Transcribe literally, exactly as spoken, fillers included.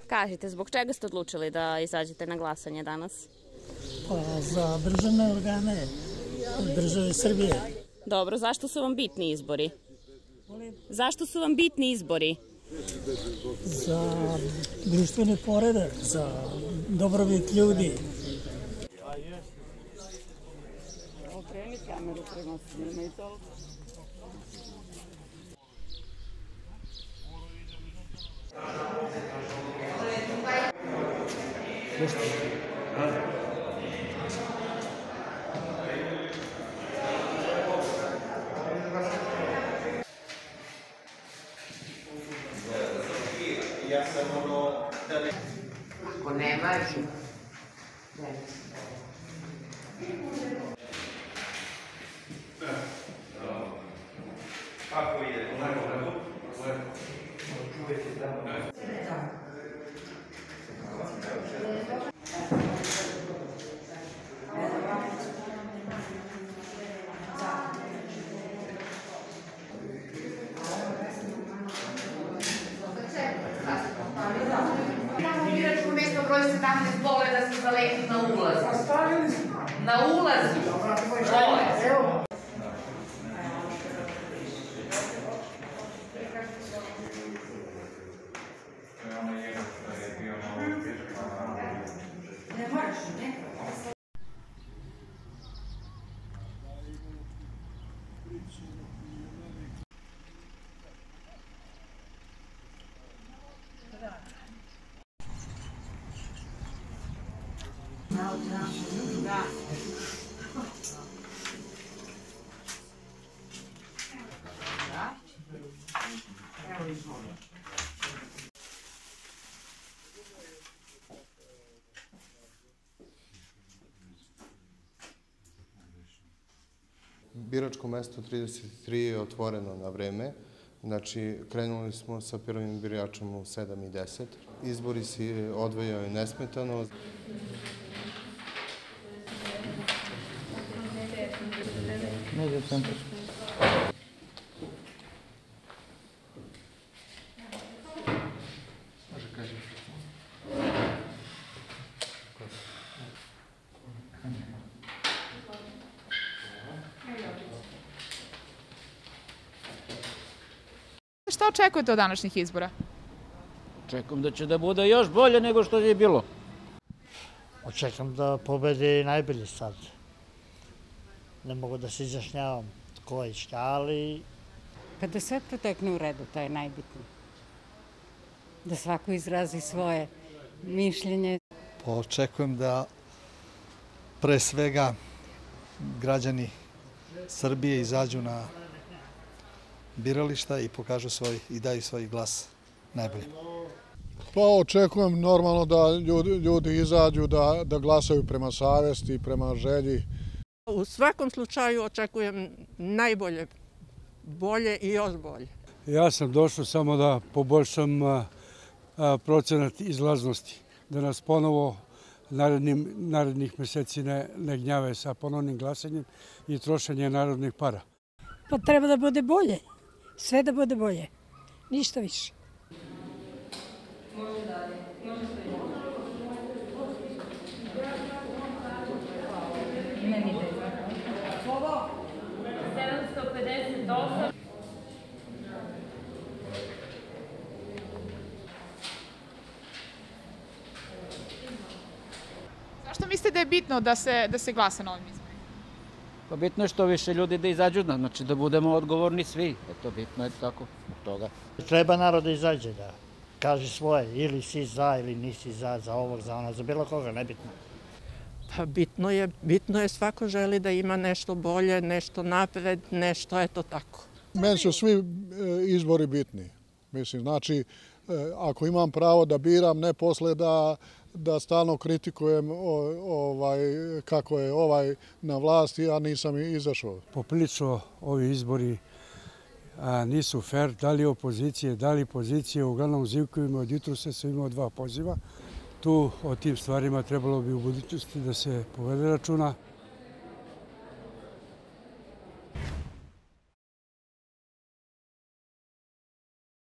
Kažite, zbog čega ste odlučili da izađete na glasanje danas? Pa za državne organe države Srbije. Dobro, zašto su vam bitni izbori? Zašto su vam bitni izbori? Za društveni poredak, za dobrobit ljudi. Okreni kameru prema svima i to. Ako nema, kako ide? Čuvajte tamo. Imamo biračko mesto broj sedamnaest, dole da se zaleti na ulazu. Na ulazu. Dole. Ne moraš, ne? Da. Evo izvolite. Biračko mesto trideset tri je otvoreno na vreme. Znači, krenuli smo sa prvim biračom u sedam i deset. Izbori se odvijaju nesmetano. Među centar. Šta očekujete od današnjih izbora? Očekujem da će da bude još bolje nego što je bilo. Očekam da pobedi najbolji sad. Ne mogu da se izjašnjavam ko je šta, ali... Pa da sve protekne u redu, to je najbitnije. Da svako izrazi svoje mišljenje. Pa očekujem da pre svega građani Srbije izađu na birališta i pokažu svoj i daju svoj glas najbolje. Pa očekujem normalno da ljudi, ljudi izađu da, da glasaju prema savesti, prema želji. U svakom slučaju očekujem najbolje, bolje i još bolje. Ja sam došao samo da poboljšam a, a, procenat izlaznosti, da nas ponovo narednim, narednih meseci ne, ne gnjave sa ponovnim glasanjem i trošenje narodnih para. Pa treba da bude bolje, sve da bude bolje, ništa više. Može dalje, može sve. Meni ide. sedamsto pedeset osam. Zašto mislite da je bitno da se, da se glasa na ovim izborima? Pa bitno je što više ljudi da izađu, znači da budemo odgovorni svi. Eto, bitno je tako od toga. Treba narod da izađe, da kaže svoje, ili si za ili nisi za, za ovog, za ono, za bilo koga, nebitno. Pa bitno je, bitno je svako želi da ima nešto bolje, nešto napred, nešto, eto tako. Meni su svi izbori bitni. Mislim, znači, ako imam pravo da biram, ne posle da da stalno kritikujem ovaj, kako je ovaj na vlasti, a nisam izašao. Poprilično ovi izbori a, nisu fair, da li opozicije, da li pozicije, uglavnom Zivkovima od jutru se su imao dva poziva. Tu o tim stvarima trebalo bi u budućnosti da se povede računa.